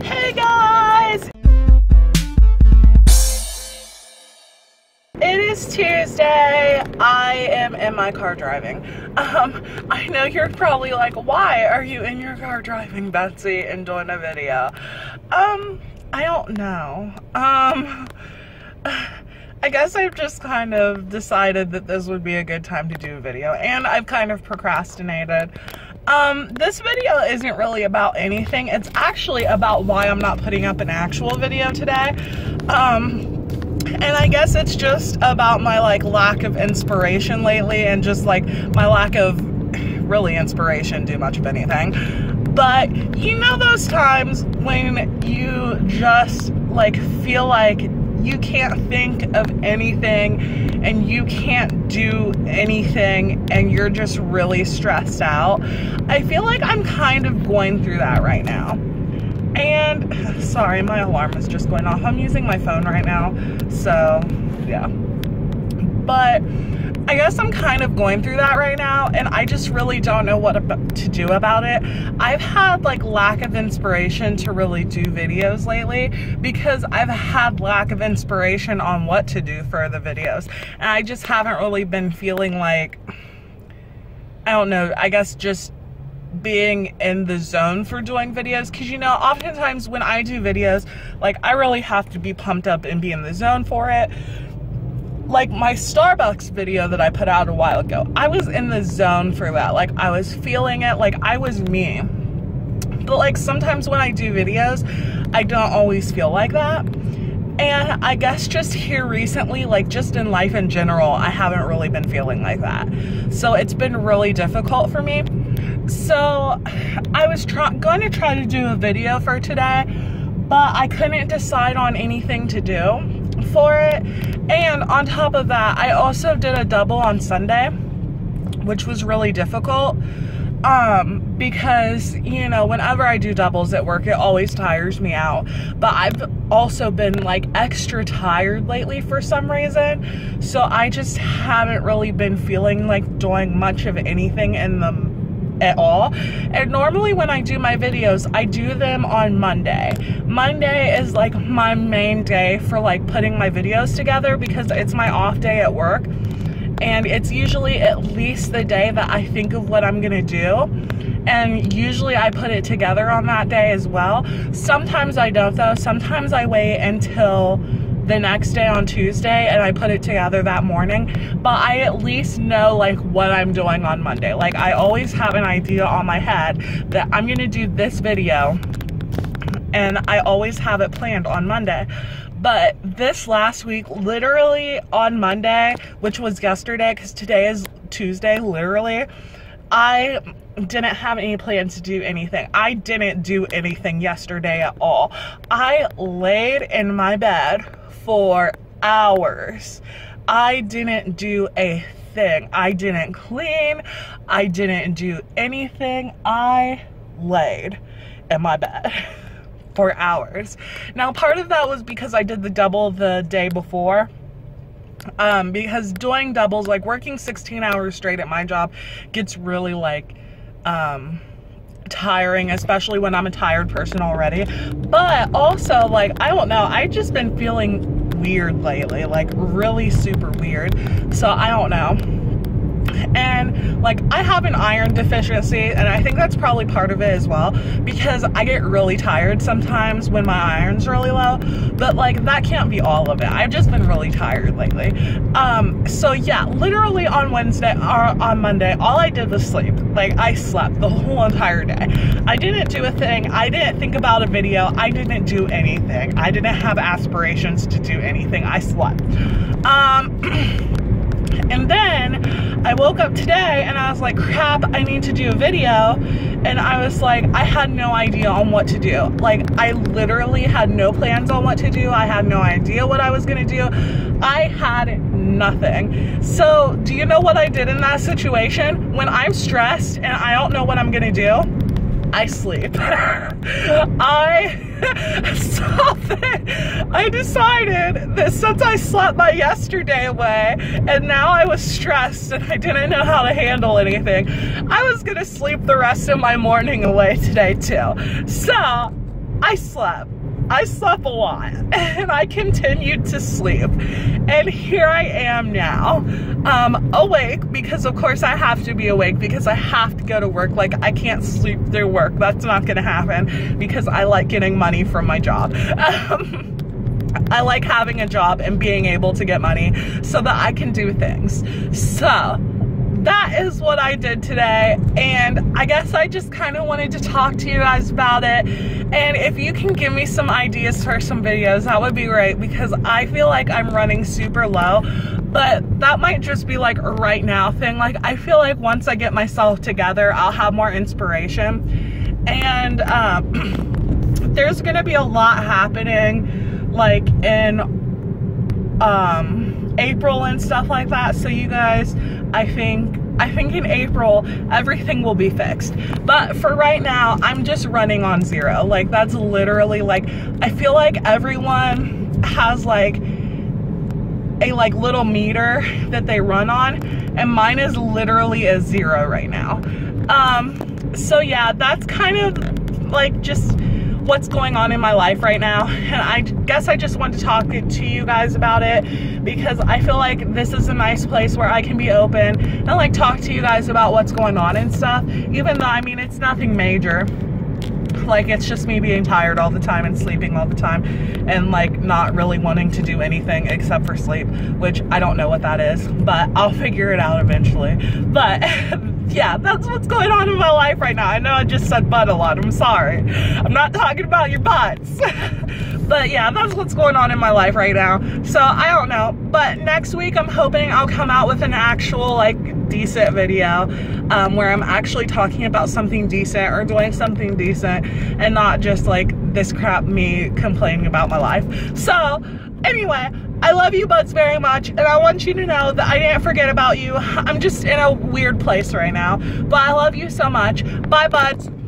Hey guys! It is Tuesday. I am in my car driving. I know you're probably like, why are you in your car driving, Betsy, and doing a video? I don't know. I guess I've just kind of decided that this would be a good time to do a video, and I've kind of procrastinated. This video isn't really about anything. It's actually about why I'm not putting up an actual video today. And I guess it's just about my lack of inspiration lately, and just my lack of really inspiration to do much of anything. But you know those times when you just feel like you can't think of anything and you can't do anything and you're just really stressed out? I feel like I'm kind of going through that right now. And sorry, my alarm is just going off. I'm using my phone right now, so yeah. But I guess I'm kind of going through that right now, and I just really don't know what to do about it. I've had lack of inspiration to really do videos lately because I've had lack of inspiration on what to do for the videos, and I just haven't really been feeling I don't know, I guess just being in the zone for doing videos, because you know, oftentimes when I do videos, I really have to be pumped up and be in the zone for it. Like my Starbucks video that I put out a while ago, I was in the zone for that. I was feeling it, I was me. But sometimes when I do videos, I don't always feel like that. And I guess just here recently, just in life in general, I haven't really been feeling like that. So it's been really difficult for me. So I was going to try to do a video for today, but I couldn't decide on anything to do for it. And on top of that, I also did a double on Sunday, which was really difficult. Because, you know, whenever I do doubles at work, it always tires me out. But I've also been extra tired lately for some reason. So I just haven't really been feeling like doing much of anything in the at all. And normally when I do my videos, I do them on Monday. Monday is my main day for putting my videos together, because it's my off day at work, and it's usually at least the day that I think of what I'm gonna do, and usually I put it together on that day as well. Sometimes I don't though. Sometimes I wait until the next day on Tuesday and I put it together that morning, but I at least know what I'm doing on Monday. I always have an idea on my head that I'm gonna do this video, and I always have it planned on Monday. But this last week, literally on Monday, which was yesterday because today is Tuesday, literally, I didn't have any plans to do anything. I didn't do anything yesterday at all. I laid in my bed for hours. I didn't do a thing. I didn't clean. I didn't do anything. I laid in my bed for hours. Now, part of that was because I did the double the day before. Because doing doubles, working 16 hours straight at my job gets really tiring, especially when I'm a tired person already. But also, I don't know, I've just been feeling weird lately, really super weird. So I don't know. And I have an iron deficiency, and I think that's probably part of it as well, because I get really tired sometimes when my iron's really low. But that can't be all of it. I've just been really tired lately. So yeah, literally on Wednesday or on Monday, all I did was sleep. I slept the whole entire day. I didn't do a thing. I didn't think about a video. I didn't do anything. I didn't have aspirations to do anything. I slept. And then I woke up today and I was like, crap, I need to do a video. And I was like, I had no idea on what to do. I literally had no plans on what to do. I had no idea what I was gonna do. I had nothing. So do you know what I did in that situation? When I'm stressed and I don't know what I'm gonna do, I sleep. I decided that since I slept my yesterday away and now I was stressed and I didn't know how to handle anything, I was gonna sleep the rest of my morning away today too. So I slept a lot, and I continued to sleep, and here I am now, awake, because of course I have to be awake because I have to go to work. Like, I can't sleep through work. That's not gonna happen because I like getting money from my job. I like having a job and being able to get money so that I can do things. So that is what I did today, and I guess I just kind of wanted to talk to you guys about it. And if you can give me some ideas for some videos, that would be great, because I feel like I'm running super low, but that might just be like a right now thing. Like, I feel like once I get myself together, I'll have more inspiration, and there's gonna be a lot happening like in April and stuff like that. So you guys, I think in April everything will be fixed, but for right now I'm just running on zero. Like, that's literally, like, I feel like everyone has like a little meter that they run on, and mine is literally a zero right now. So yeah, that's kind of like just what's going on in my life right now, and I guess I just want to talk to you guys about it because I feel like this is a nice place where I can be open and like talk to you guys about what's going on and stuff, even though, I mean, it's nothing major. Like, it's just me being tired all the time and sleeping all the time and like not really wanting to do anything except for sleep, which I don't know what that is, but I'll figure it out eventually. But yeah, that's what's going on in my life right now. I know I just said butt a lot. I'm sorry. I'm not talking about your butts. But yeah, that's what's going on in my life right now. So I don't know. But next week I'm hoping I'll come out with an actual like decent video where I'm actually talking about something decent or doing something decent and not just like this crap me complaining about my life. So anyway, I love you buds very much, and I want you to know that I didn't forget about you. I'm just in a weird place right now, but I love you so much. Bye buds.